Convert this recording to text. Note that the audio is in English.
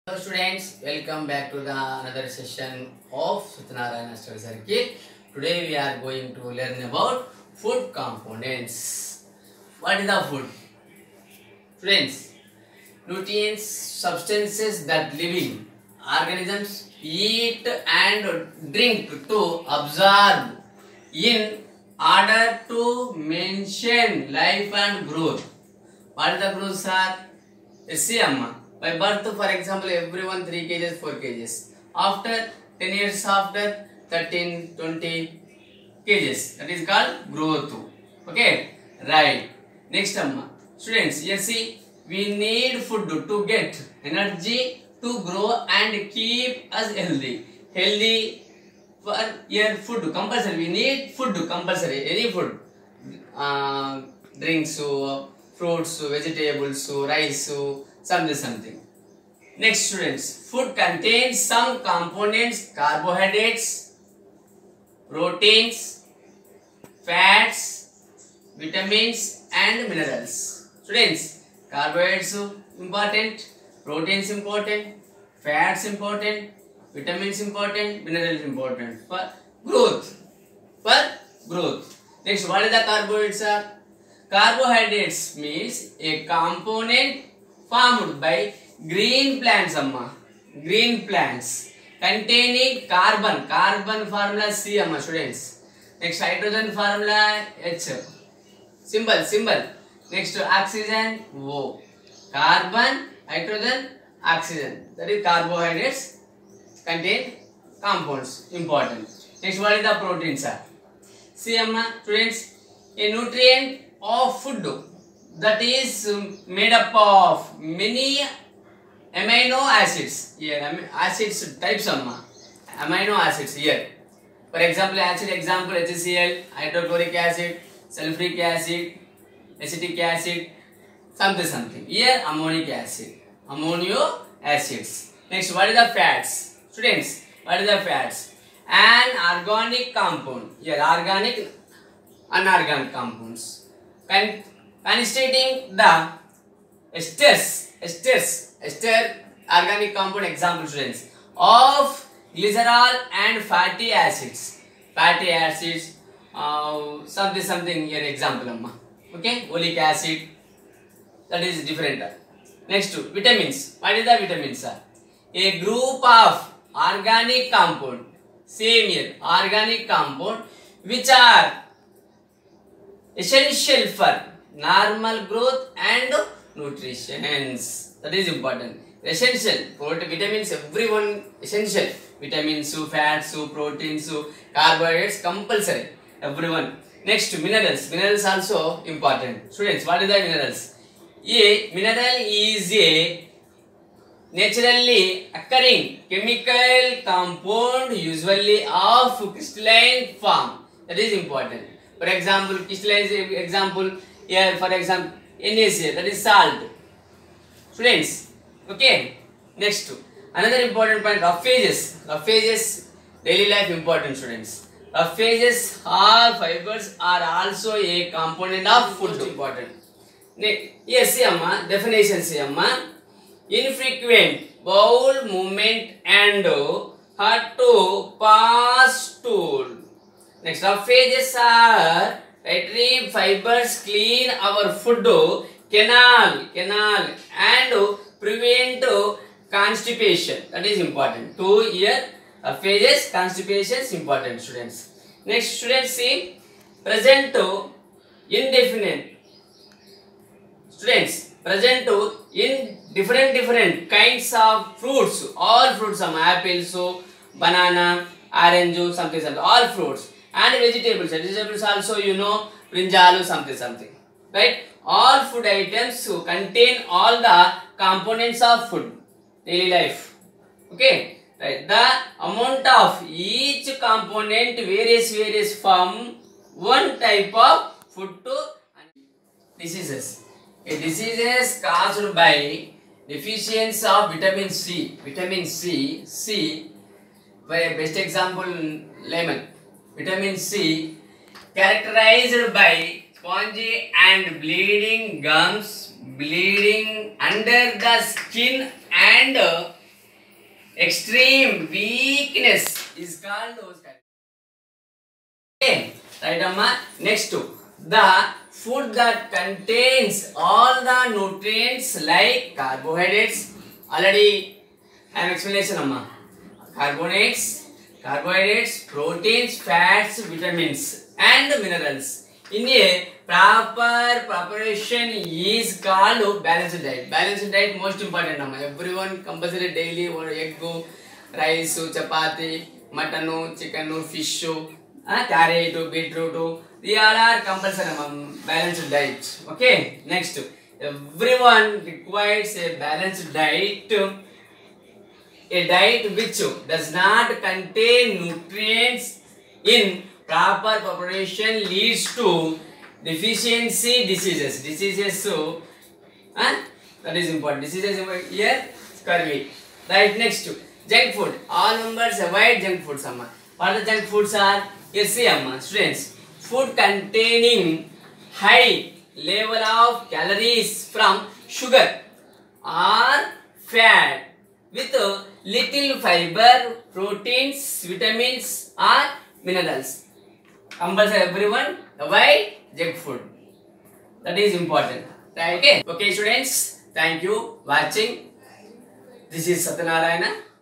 Hello students, welcome back to the another session of Satyanarayana Study Circle. Today we are going to learn about food components. What is the food? Students, nutrients, substances that living organisms eat and drink to absorb in order to maintain life and growth. What is the growth, sir? See, Amma. By birth, for example, everyone 3 kgs, 4 kgs. After 10 years after 13, 20 kgs. That is called growth. Okay? Right. Next, Amma. Students, you see, we need food to get energy to grow and keep us healthy. Healthy for your food compulsory. We need food compulsory. Any food. Drinks, fruits, vegetables, rice, something. Next, students, food contains some components: carbohydrates, proteins, fats, vitamins and minerals. Students, carbohydrates important, proteins important, fats important, vitamins important, minerals important for growth. Next, what is the carbohydrates? Carbohydrates means a component formed by green plants, green plants containing carbon. Carbon formula C, students. Next, hydrogen formula H. Symbol. Next, oxygen O. Carbon, hydrogen, oxygen. That is carbohydrates contain compounds. Important. Next, what is the protein, sir? See, students, a nutrient of food that is made up of many amino acids. Here, acids types, amino acids here. For example, HCl, hydrochloric acid, sulfuric acid, acetic acid, something. Here, ammonic acid, amino acids. Next, what is the fats? Students, what is the fats? An organic compound. Here, organic, inorganic compounds. Constituting the ester organic compound, example, students, of glycerol and fatty acids. Something here, example, okay, oleic acid, that is different. Next, vitamins. What is the vitamins, sir? A group of organic compound, same here, organic compound, which are essential for normal growth and nutrition. That is important. Essential. Vitamins, everyone essential. Vitamins, fats, proteins, carbohydrates, compulsory. Everyone. Next, minerals. Minerals also important. Students, what is the minerals? A mineral is a naturally occurring chemical compound, usually of crystalline form. That is important. For example, crystallized example here, for example, NaCl, that is salt. Students, okay. Next, another important point: rough phases, daily life important, students. Rough phases or fibers are also a component of food. Important. Yes, see, definition, see, infrequent bowel movement and hard to pass stool. Next, rough phases are dietary fibers clean our food canal and prevent constipation. That is important. 2 year rough phases, constipation is important, students. Next, students, see, present indefinite. Students, present in different kinds of fruits. All fruits, apples, banana, orange, something. All fruits. And vegetables also, brinjal, something, right? All food items contain all the components of food, daily life, okay, right? The amount of each component varies from one type of food to diseases. Diseases caused by deficiency of vitamin C. By best example, lemon. Vitamin C characterized by spongy and bleeding gums, bleeding under the skin and extreme weakness is called those kind. Okay, right, Amma. Next, the food that contains all the nutrients like carbohydrates. Already I am explanation, Amma. Carbohydrates, proteins, fats, vitamins, and minerals. In a proper preparation is called balanced diet. Balanced diet most important, Amma. Everyone compulsory daily or egg, rice, chapati, mutton, chicken, fish, carrot, beetroot. They all are compulsory, balanced diet. Okay. Next, everyone requires a balanced diet. A diet which does not contain nutrients in proper preparation leads to deficiency diseases. So, that is important. Diseases here, scurvy. Right, next, junk food. All members avoid junk food. What the junk foods are? Yes, see, students. Food containing high level of calories from sugar or fat with little fiber, proteins, vitamins or minerals. Compulsory everyone avoid junk food. That is important. Right? Okay, students. Thank you watching. This is Satyanarayana.